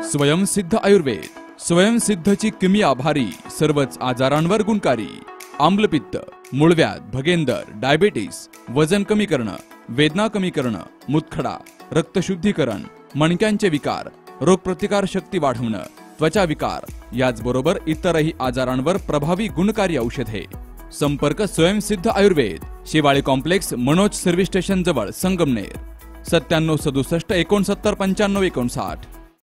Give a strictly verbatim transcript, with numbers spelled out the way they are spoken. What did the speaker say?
स्वयंसिद्ध आयुर्वेद, स्वयंसिद्धची किमी आभारी, सर्वच आजारांवर गुणकारी। आम्लपित्त, मूळव्याध, भगेंदर, डायबिटीस, वजन कमी करणं, वेदना कमी करणं, मुतखडा, रक्तशुद्धीकरण, मणक्यांचे विकार, रोगप्रतिकार शक्ती वाढवणं, त्वचा विकार, याचबरोबर इतरही आजारांवर प्रभावी गुणकारी औषधे। संपर्क Swayamsiddha Ayurved, Shivali complex, Manoj service station जवळ, संगमनेर। सत्त्याण्णव सदुसष्ट एकोणसत्तर पंच्याण्णव एकोणसाठ।